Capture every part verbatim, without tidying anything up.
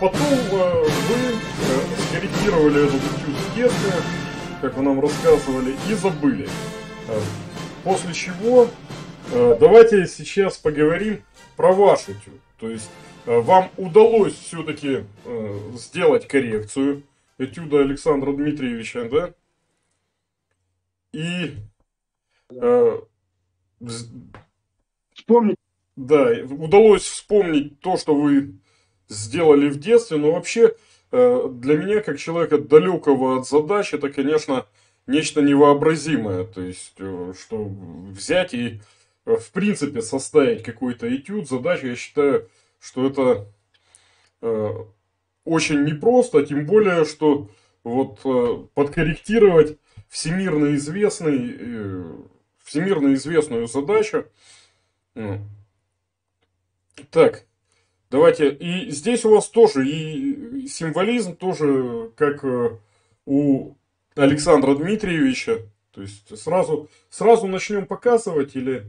потом э, вы э, скорректировали этот этюд в детстве, как вы нам рассказывали, и забыли. Э, после чего э, давайте сейчас поговорим про ваш этюд. То есть э, вам удалось все-таки э, сделать коррекцию этюда Александра Дмитриевича, да? И э, вспомнить. Да, удалось вспомнить то, что вы сделали в детстве, но вообще э, для меня, как человека далекого от задач, это, конечно, нечто невообразимое. То есть, э, что взять и, э, в принципе, составить какой-то этюд, задачу, я считаю, что это э, очень непросто, тем более, что вот э, подкорректировать всемирно известный, э, всемирно известную задачу. э, Так, давайте. И здесь у вас тоже и символизм тоже, как э, у Александра Дмитриевича. То есть сразу, сразу начнем показывать или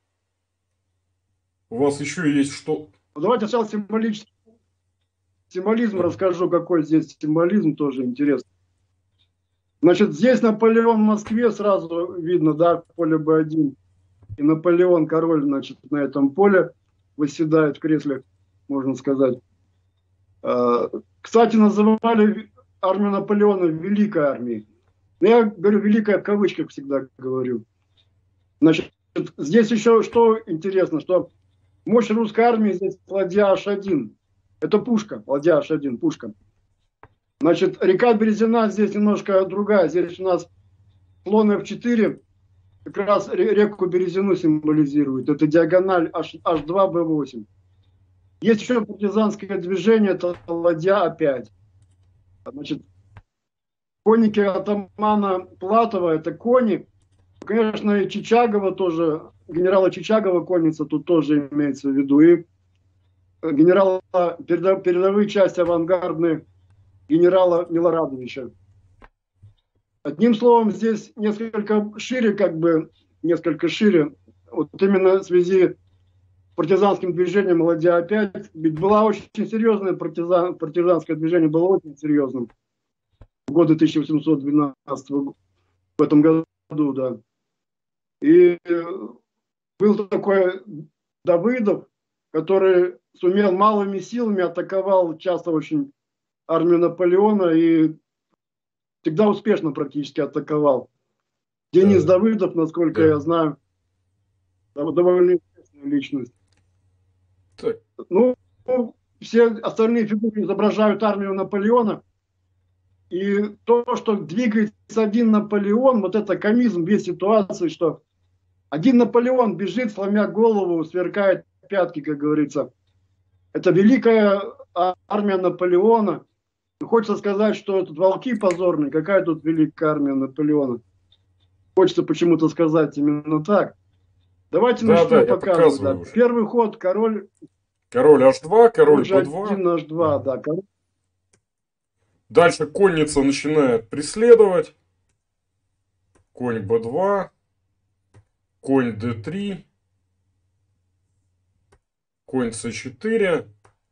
у вас еще есть что? Давайте сначала символический символизм расскажу, какой здесь символизм, тоже интересно. Значит, здесь Наполеон в Москве, сразу видно, да, поле Б один. И Наполеон, король, значит, на этом поле восседает в кресле, можно сказать. Кстати, называли армию Наполеона Великой армией. Но я говорю Великая в кавычках всегда говорю. Значит, здесь еще что интересно, что мощь русской армии здесь ладья Аш один. Это пушка, ладья Аш один, пушка. Значит, река Березина здесь немножко другая. Здесь у нас слон эф четыре как раз реку Березину символизирует. Это диагональ Аш два Б восемь. Есть еще партизанское движение, это ладья А пять. Значит, конники атамана Платова, это кони. Конечно, и Чичагова тоже, генерала Чичагова конница тут тоже имеется в виду. И генерала, передовые части авангардные генерала Милорадовича. Одним словом, здесь несколько шире, как бы, несколько шире, вот именно в связи с партизанским движением ладья А пять, ведь была очень серьезная партизан, партизанское движение, было очень серьезным. В годы тысяча восемьсот двенадцатого, в этом году, да. И был такой Давыдов, который сумел малыми силами, атаковал часто очень армию Наполеона и всегда успешно практически атаковал. Денис Да. Давыдов, насколько Да. я знаю, довольно известная личность. Так. Ну, все остальные фигуры изображают армию Наполеона. И то, что двигается один Наполеон, вот это комизм весь ситуации, что один Наполеон бежит, сломя голову, сверкает пятки, как говорится. Это великая армия Наполеона. Хочется сказать, что тут волки позорные. Какая тут великая армия Наполеона? Хочется почему-то сказать именно так. Давайте Да, начнем да, я показывать. показываю Да. уже. Первый ход, король... Король Аш два, король Король Б два. Ж один, Аш два, да. Король... Дальше конница начинает преследовать. Конь Б два. Конь Д три. Конь С четыре.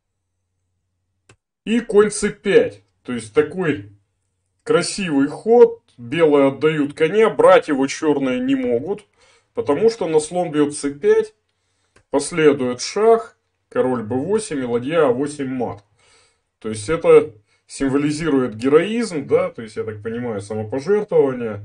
И конь С пять. То есть такой красивый ход. Белые отдают коня. Брать его черные не могут. Потому что на слон бьет С пять. Последует шах. Король Б восемь и ладья А восемь мат. То есть это символизирует героизм, да, то есть, я так понимаю, самопожертвование.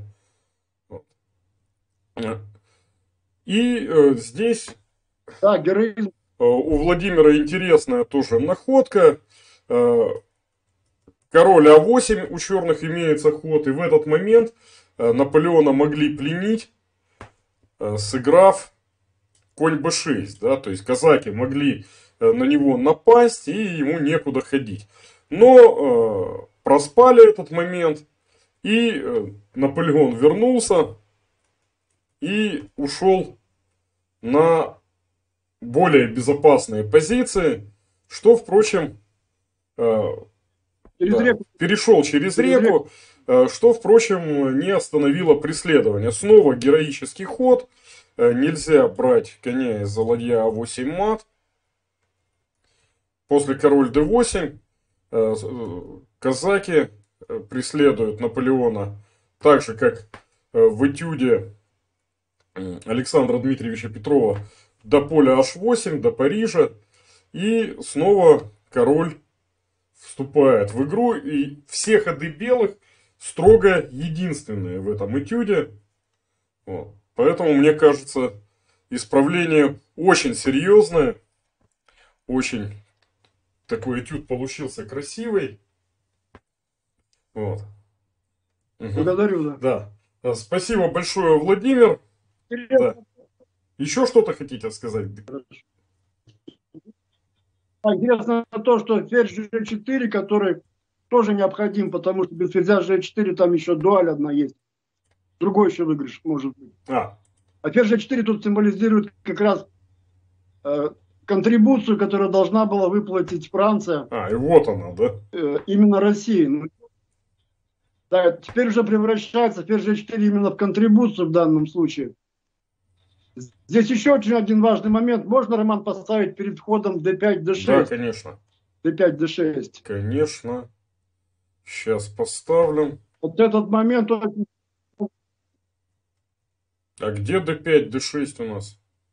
И э, здесь Да, героизм. э, у Владимира интересная тоже находка. Э, король А восемь у черных имеется ход, и в этот момент э, Наполеона могли пленить, э, сыграв конь Б шесть, да, то есть казаки могли э, на него напасть, и ему некуда ходить. Но э, проспали этот момент, и э, Наполеон вернулся и ушел на более безопасные позиции, что, впрочем, э, Через да, реку. перешел через, Через реку, реку. э, что, впрочем, не остановило преследование. Снова героический ход, э, нельзя брать коня из-за ладья А восемь мат. После король Д восемь. э, казаки преследуют Наполеона так же, как в этюде Александра Дмитриевича Петрова до поля аш восемь, до Парижа. И снова король вступает в игру. И все ходы белых строго единственные в этом этюде. Вот. Поэтому, мне кажется, исправление очень серьезное. Очень такой этюд получился красивый. Вот. Угу. Благодарю, да. Да. Спасибо большое, Владимир. Да. Еще что-то хотите сказать? Интересно то, что ферзь же четыре, который тоже необходим, потому что без ферзя же четыре там еще дуаль одна есть. Другой еще выигрыш может быть. А, а ферзь же четыре тут символизирует как раз э, контрибуцию, которую должна была выплатить Франция. А, и вот она, да? Э, именно России. Ну, да, теперь уже превращается ферзь же четыре именно в контрибуцию в данном случае. Здесь еще очень один важный момент. Можно, Роман, поставить перед входом дэ пять, дэ шесть? Да, конечно. дэ пять, дэ шесть. Конечно. Сейчас поставлю. Вот этот момент... А где дэ пять, дэ шесть у нас?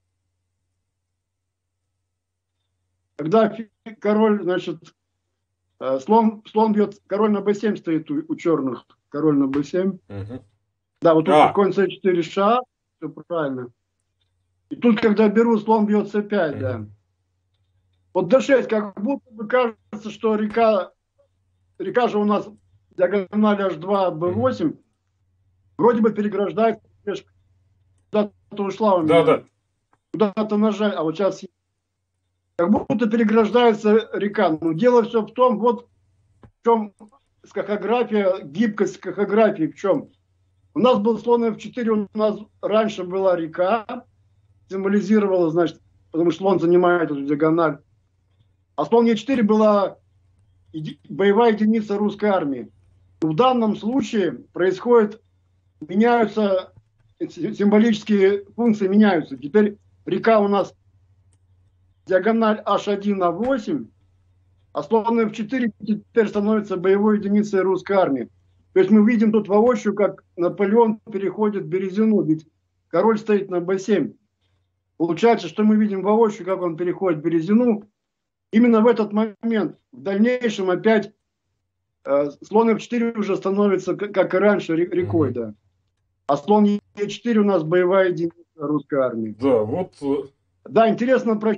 Когда король, значит, слон, слон бьет, король на бэ семь стоит у, у черных. Король на бэ семь. Угу. Да, вот тут а. конь цэ четыре ша, все правильно. И тут, когда беру, слон бьет цэ пять, угу. Да. Вот дэ шесть, как будто бы кажется, что река, река же у нас диагональ аш два, бэ восемь, угу. Вроде бы переграждает, куда-то ушла у меня. Да, да. Куда-то нажать, а вот сейчас как будто переграждается река. Но дело все в том, вот в чем скакография, гибкость скакографии в чем. У нас был слон эф четыре, у нас раньше была река, символизировала, значит, потому что слон занимает эту диагональ. А слон е четыре была боевая единица русской армии. В данном случае происходит, меняются, символические функции меняются. Теперь река у нас диагональ аш один на восемь, а слон эф четыре теперь становится боевой единицей русской армии. То есть мы видим тут воочию, как Наполеон переходит в Березину, ведь король стоит на бэ семь. Получается, что мы видим воочию, как он переходит в Березину. Именно в этот момент, в дальнейшем опять э, слон эф четыре уже становится, как и раньше, рекой, да. А слон е четыре у нас боевая единица русской армии. Да, вот. Да, интересно про...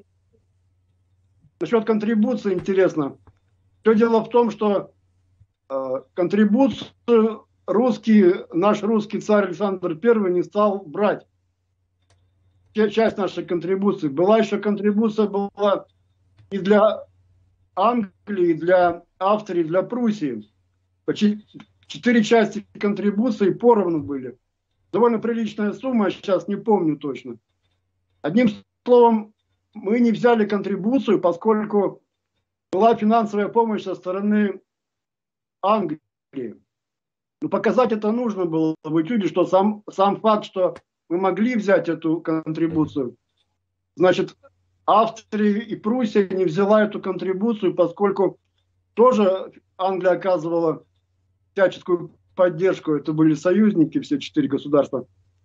Насчет контрибуции интересно. Все дело в том, что э, контрибуцию русский, наш русский царь Александр Первый не стал брать. Часть нашей контрибуции. Была еще контрибуция была и для Англии, и для Австрии, и для Пруссии. Четыре части контрибуции поровну были. Довольно приличная сумма, я сейчас не помню точно. Одним словом, мы не взяли контрибуцию, поскольку была финансовая помощь со стороны Англии. Но показать это нужно было в этюде, что сам, сам факт, что мы могли взять эту контрибуцию, значит, Австрия и Пруссия не взяла эту контрибуцию, поскольку тоже Англия оказывала всяческую поддержку, это были союзники, все четыре государства.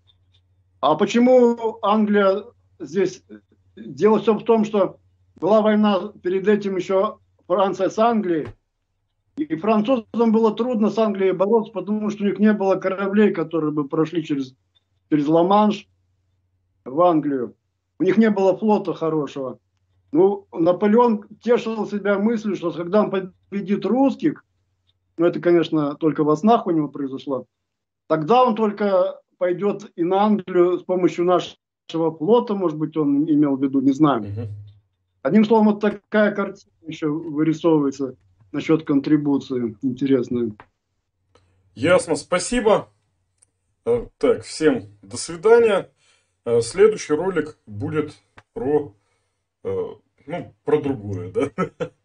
А почему Англия здесь... Дело все в том, что была война перед этим еще Франция с Англией, и французам было трудно с Англией бороться, потому что у них не было кораблей, которые бы прошли через, через Ла-Манш в Англию. У них не было флота хорошего. Ну, Наполеон тешил себя мыслью, что когда он победит русских, ну это, конечно, только во снах у него произошло, тогда он только пойдет и на Англию с помощью нашего флота, может быть, он имел в виду, не знаю. Угу. Одним словом, вот такая картина еще вырисовывается насчет контрибуции. Интересная. Ясно, спасибо. Так, всем до свидания. Следующий ролик будет про, ну, про другое, да?